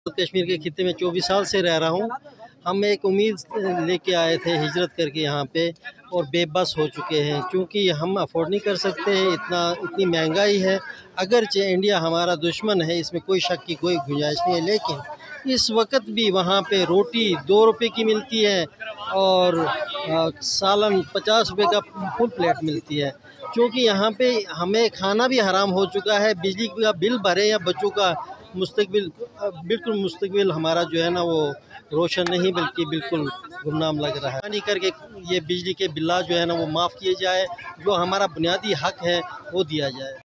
कश्मीर के खित्ते में 24 साल से रह रहा हूँ। हम एक उम्मीद लेके आए थे हिजरत करके यहाँ पे और बेबस हो चुके हैं, क्योंकि हम अफोर्ड नहीं कर सकते हैं, इतनी महंगाई है। अगरचे इंडिया हमारा दुश्मन है, इसमें कोई शक की कोई गुंजाइश नहीं है, लेकिन इस वक्त भी वहाँ पे रोटी 2 रुपए की मिलती है और सालन 50 रुपए का फुल प्लेट मिलती है। क्योंकि यहाँ पे हमें खाना भी हराम हो चुका है, बिजली का बिल भरे या बच्चों का बिल्कुल मुस्तकबिल हमारा जो है ना वो रोशन नहीं बल्कि बिल्कुल गुमनाम लग रहा है। नहीं करके ये बिजली के बिल जो है ना वो माफ़ किए जाए, जो हमारा बुनियादी हक है वो दिया जाए।